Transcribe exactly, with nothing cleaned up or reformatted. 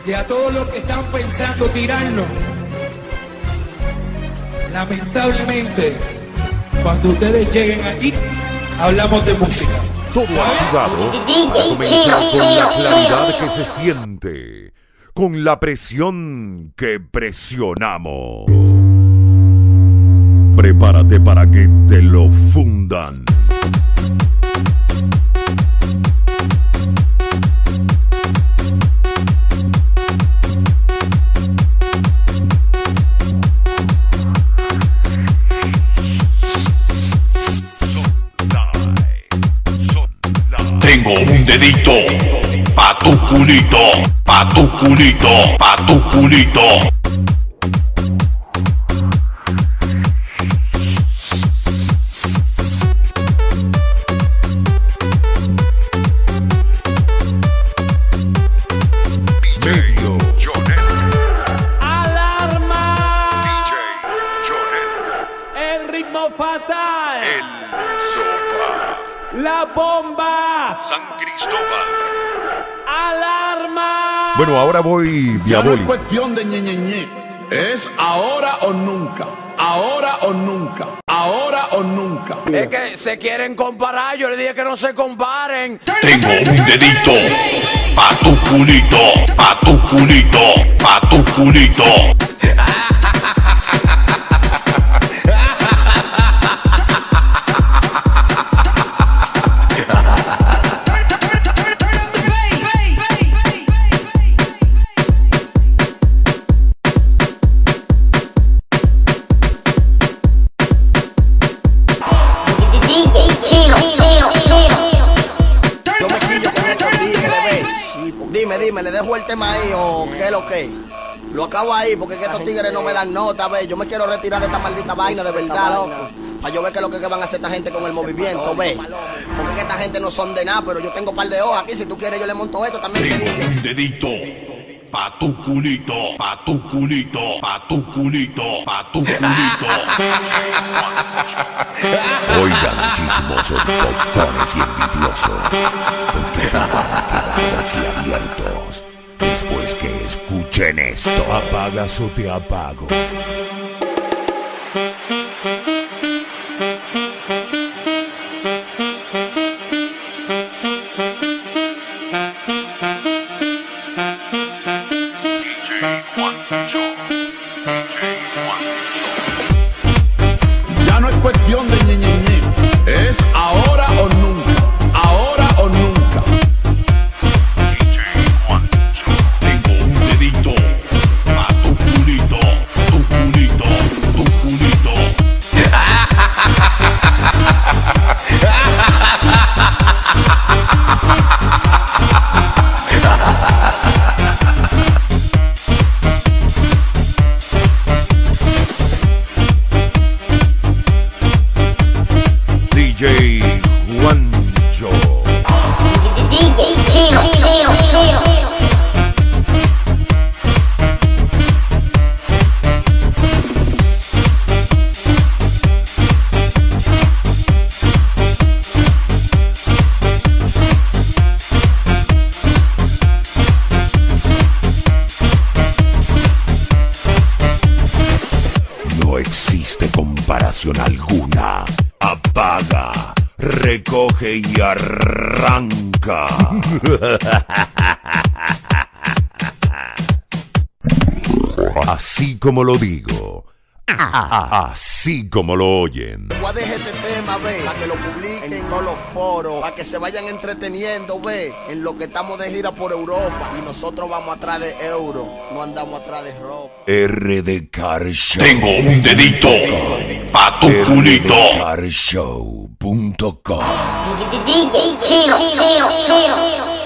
Y a todos los que están pensando tirarnos, lamentablemente, cuando ustedes lleguen aquí, hablamos de música. Todo activado para comenzar con la claridad que se siente, con la presión que presionamos. Prepárate para que te lo fundan. Tengo un dedito pa' tu culito, pa' tu culito, pa' tu culito. Medio Jonel. ¡Alarma! D J Jonel. ¡El ritmo fatal! El Sopa. ¡La bomba! San Cristóbal. ¡Alarma! Bueno, ahora voy Ya no es diabólico. cuestión de ñe, ñe, ñe. Es ahora o nunca. Ahora o nunca. Ahora o nunca. Es que se quieren comparar, yo le dije que no se comparen. Tengo un dedito pa' tu culito, pa' tu culito, pa' tu culito. Yo me quillo con estos tigres, ve. Dime, dime, ¿le dejo el tema ahí o qué es lo que? Lo acabo ahí porque es que estos tigres no me dan nota, ve. Yo me quiero retirar de esta maldita vaina, de verdad, loco. Para yo ver qué es lo que van a hacer esta gente con el movimiento, ve. Porque es que esta gente no son de nada, pero yo tengo un par de hojas aquí. Si tú quieres, yo le monto esto también. ¿Qué Tengo dice? un dedito pa' tu culito, pa' tu culito, pa' tu culito, pa' tu culito. Oigan, chismosos, botones y envidiosos, porque se van a quedar aquí abiertos después que escuchen esto. Apagas o te apago. Ya no es cuestión de ñe, ñe, ñe. Es ahora o nunca. Ahora o nunca. Tengo un dedito pa' tu culito, tu culito, tu culito. D J Juancho. No existe comparación alguna. Apaga, recoge y arranca. Así como lo digo, así como lo oyen. Voy a dejar este tema, ve, para que lo publiquen en todos los foros, para que se vayan entreteniendo, ve, en lo que estamos de gira por Europa. Y nosotros vamos atrás de euro, no andamos atrás de ropa. R D Car Show. Tengo un dedito pa' tu culito. R D Car Show punto com. D J Chino, Chino, Chino.